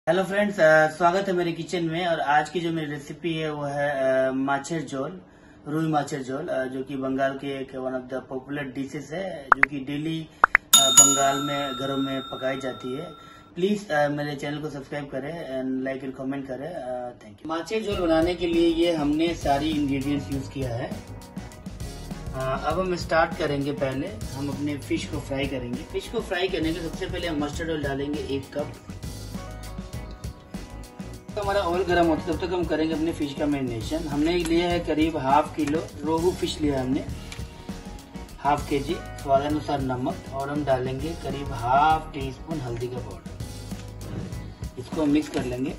Hello friends, स्वागत है मेरे किचन में। और आज की जो मेरी रेसिपी है वो है माछेर झोल, रुई माछेर झोल, जो कि बंगाल के एक one of the popular dishes है, जो कि डेली बंगाल में घरों में पकाई जाती है। प्लीज मेरे चैनल को सब्सक्राइब करें एंड लाइक एंड कमेंट करें। Thank you. माछेर झोल बनाने के लिए ये हमने सारी इंग्रेडिएंट्स यूज किया है। अब हम स्टार्ट करेंगे। पहले हम अपने फिश को फ्राई करेंगे। फिश को फ्राई करने के सबसे पहले हम मस्टर्ड ऑयल डालेंगे 1 कप। तो हमारा ऑयल गर्म होता है तब तक हम करेंगे अपने फिश का मैरिनेशन। हमने लिया है करीब हाफ किलो रोहू फिश लिया है हमने, हाफ केजी। स्वादानुसार नमक और हम डालेंगे करीब हाफ टी स्पून हल्दी का पाउडर। इसको मिक्स कर लेंगे।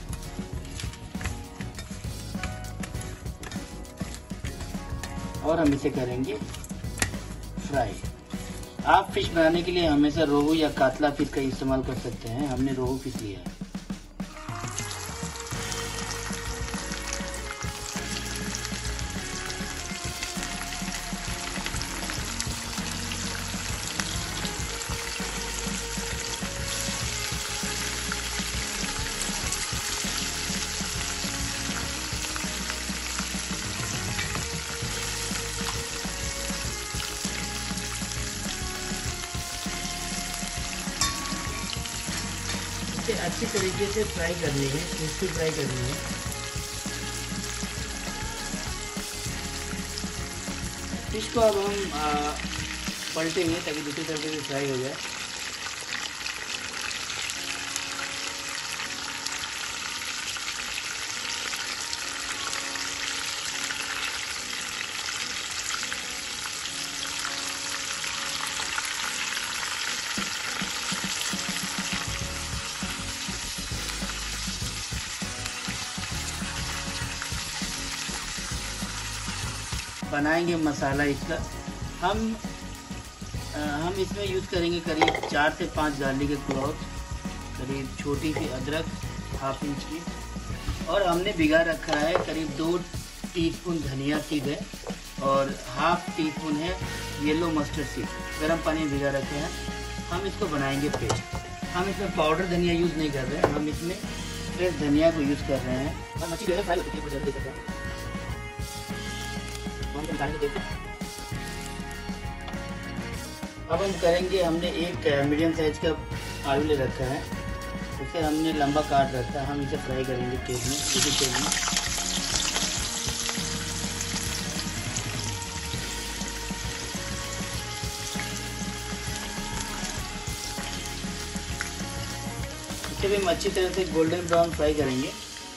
और हम इसे करेंगे फ्राई। आप फिश बनाने के लिए हमेशा रोहू या कातला फिश का इस्तेमाल कर सकते हैं। हमने रोहू फिश लिया है। इसे अच्छी तरीके से फ्राई करनी है, क्रिस्पी फ्राई करनी है। फिश को अब हम पलटेंगे ताकि दूसरी तरफ से फ्राई हो जाए। बनाएंगे मसाला इसका। हम इसमें यूज करेंगे करीब 4 से 5 गार्लिक के क्लॉव, करीब छोटी सी अदरक हाफ इंच की, और हमने भिगा रखा है करीब 2 टीस्पून धनिया सीड है और हाफ टी स्पून है येलो मस्टर्ड सीड। गर्म पानी में भिगा रखे हैं। हम इसको बनाएंगे पेस्ट। हम इसमें पाउडर धनिया यूज नहीं कर रहे हैं, हम इसमें फ्रेश धनिया को यूज कर रहे हैं। और मछली जो है फ्राई होती है, जल्दी करते हैं। अब हम करेंगे, हमने एक मीडियम साइज का आलू ले रखा है, उसे हमने लंबा काट रखा है। हम इसे फ्राई करेंगे तेल में, इसी तेल में। इसे भी हम अच्छी तरह से गोल्डन ब्राउन फ्राई करेंगे।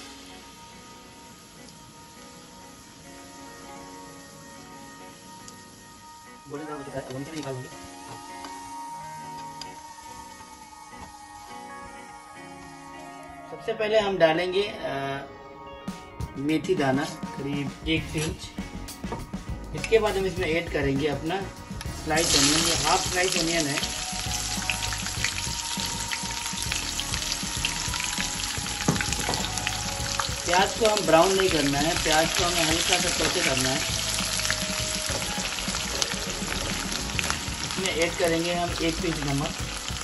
सबसे पहले हम डालेंगे मेथी दाना करीब 1 पिंच। इसके बाद हम इसमें ऐड करेंगे अपना स्लाइस ऑनियन। ये हाफ स्लाइस ऑनियन है। प्याज को हम ब्राउन नहीं करना है, प्याज को हमें हल्का सा सौते करना है। इसमें ऐड करेंगे हम 1 पिंच नमक।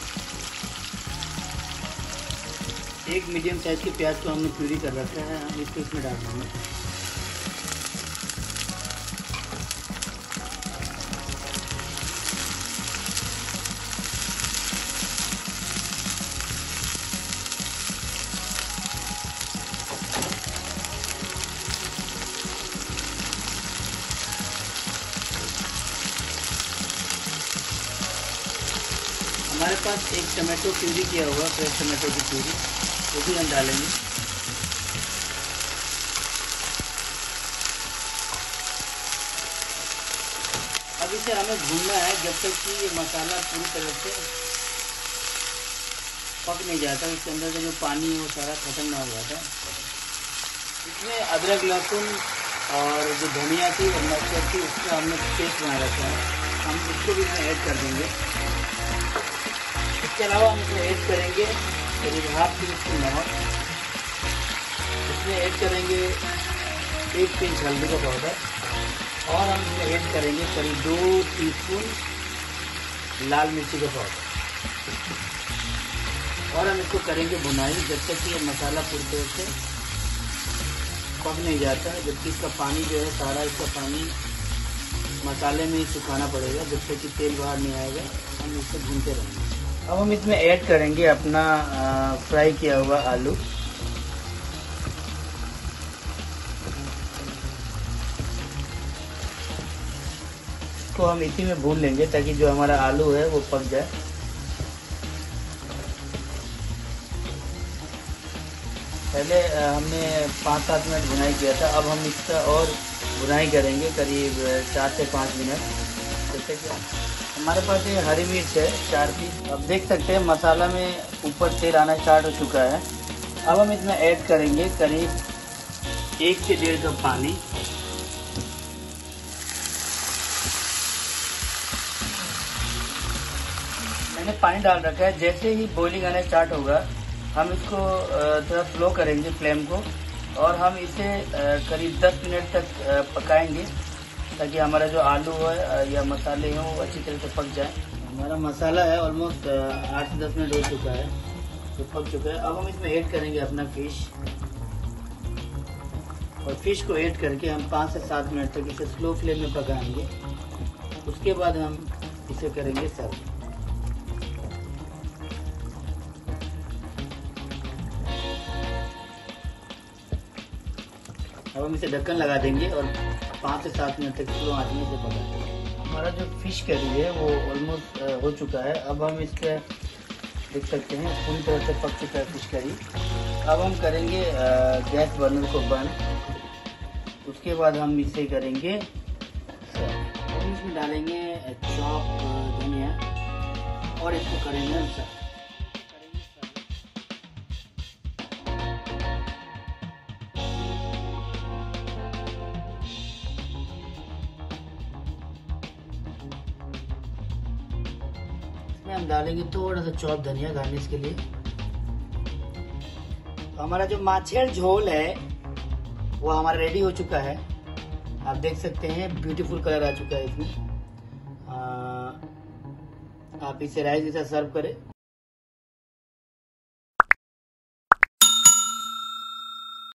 1 मीडियम साइज के प्याज को हमने प्यूरी कर रखा है, हम इसको इसमें डाल देंगे। हमारे पास एक टमाटो प्यूरी किया हुआ, फ्रेश टमाटो की प्यूरी, वो भी हम डालेंगे। अब इसे हमें भूनना है जब तक कि ये मसाला पूरी तरह से पक नहीं जाता, इसके अंदर का जो पानी है वो सारा खत्म ना हो जाता। इसमें अदरक लहसुन और जो धनिया थी और मस्टर्ड थी उसका हमने पेस्ट बना रखा है, हम उसको भी इसमें ऐड कर देंगे। इसके अलावा हम इसमें ऐड करेंगे करीब हाफ टी स्पून नमक। इसमें ऐड करेंगे 1 पिंच हल्दी का पाउडर और हम इसमें ऐड करेंगे करीब 2 टीस्पून लाल मिर्ची का पाउडर। और हम इसको करेंगे भुनाई जब तक कि ये मसाला पूरी तरह से पक नहीं जाता है, जबकि इसका पानी जो है सारा इसका पानी मसाले में ही सुखाना पड़ेगा जब तक कि तेल बाहर नहीं आएगा। हम इसको भूनते रहेंगे। अब हम इसमें ऐड करेंगे अपना फ्राई किया हुआ आलू। इसको हम इसी में भून लेंगे ताकि जो हमारा आलू है वो पक जाए। पहले हमने 5-7 मिनट भुनाई किया था, अब हम इसका और भुनाई करेंगे करीब 4 से 5 मिनट। जैसे कि हमारे पास ये हरी मिर्च है 4 पीस। अब देख सकते हैं मसाला में ऊपर तेल आना स्टार्ट हो चुका है। अब हम इसमें ऐड करेंगे करीब 1 से 1.5 कप पानी। मैंने पानी डाल रखा है। जैसे ही बॉइलिंग आना स्टार्ट होगा हम इसको थोड़ा स्लो करेंगे फ्लेम को और हम इसे करीब 10 मिनट तक पकाएंगे ताकि हमारा जो आलू है या मसाले हैं वो अच्छी तरह से पक जाए। हमारा मसाला है ऑलमोस्ट 8 से 10 मिनट हो चुका है, तो पक चुका है। अब हम इसमें ऐड करेंगे अपना फिश और फिश को ऐड करके हम 5 से 7 मिनट तक इसे स्लो फ्लेम में पकाएंगे। उसके बाद हम इसे करेंगे सर्व। अब हम इसे ढक्कन लगा देंगे और 5 से 7 मिनट तक स्लो आंच में इसे पकाएंगे। हमारा जो फिश करी है वो ऑलमोस्ट हो चुका है। अब हम इसके देख सकते हैं पूरी तरह से पक चुका है फिश करी। अब हम करेंगे गैस बर्नर को बंद। उसके बाद हम इसे करेंगे सर्व। इसमें डालेंगे चॉप धनिया और इसको करेंगे सर्व। हम डालेंगे थोड़ा सा चॉप धनिया गार्निश के लिए। तो हमारा जो माछेर झोल है वो हमारा रेडी हो चुका है। आप देख सकते हैं ब्यूटीफुल कलर आ चुका है इसमें। आप इसे राइस के साथ सर्व करें।